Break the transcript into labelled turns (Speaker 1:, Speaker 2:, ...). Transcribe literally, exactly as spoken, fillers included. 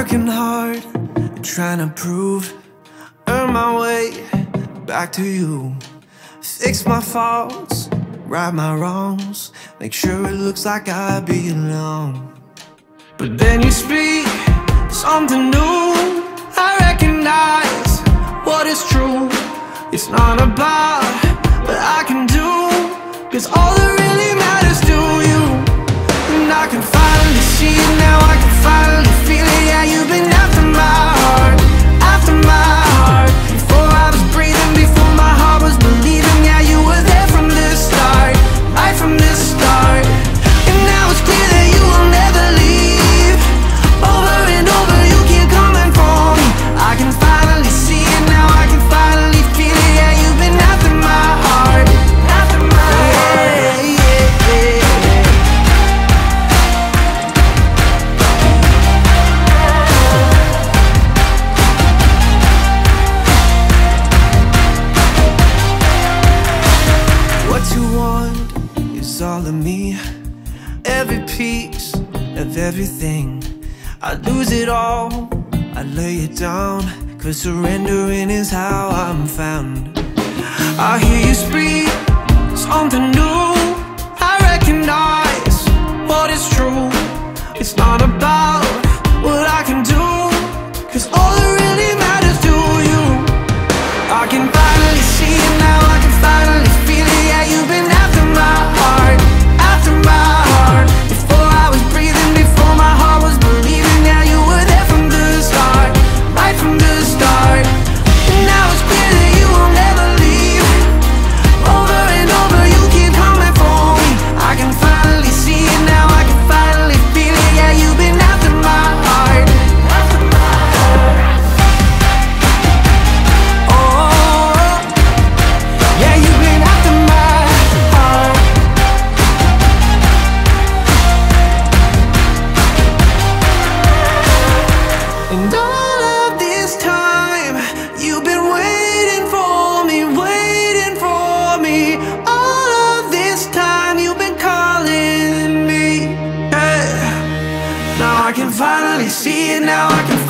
Speaker 1: working hard, trying to prove, earn my way back to you. Fix my faults, right my wrongs, make sure it looks like I belong. But then you speak something new, I recognize what is true. It's not about what I can do, 'cause all that really matters to you. And I can finally see it now, I can finally feel it. Yeah, you've been after my heart, after my heart. Before I was breathing, before my heart was believing. Yeah, you were there from the start, right from the start. And now it's clear that you will never leave. Over and over you keep coming for me. I can finally see it now, I can finally feel it. Yeah, you've been after my heart, after my heart. Yeah, yeah, yeah. What you want is all of me, every piece of everything. I lose it all, I lay it down, 'cause surrendering is how I'm found. I hear you speak something new, I recognize what is true. It's not about what I can do, 'cause all that really matters to you. I can finally see it now, I can finally feel it. Yeah, you've been after my heart, after my heart. Before I was breathing, before my heart was believing. Yeah, you were there from the start, right from the start. And now it's clear that you will never leave. Over and over you keep coming for me. I can finally see it now, I can finally feel it. Yeah, you've been after my heart, after my heart. Oh, yeah, you've been after my heart. And all of this time you've been waiting for me, waiting for me. All of this time you've been calling me. Hey. Now I can finally see it, now I can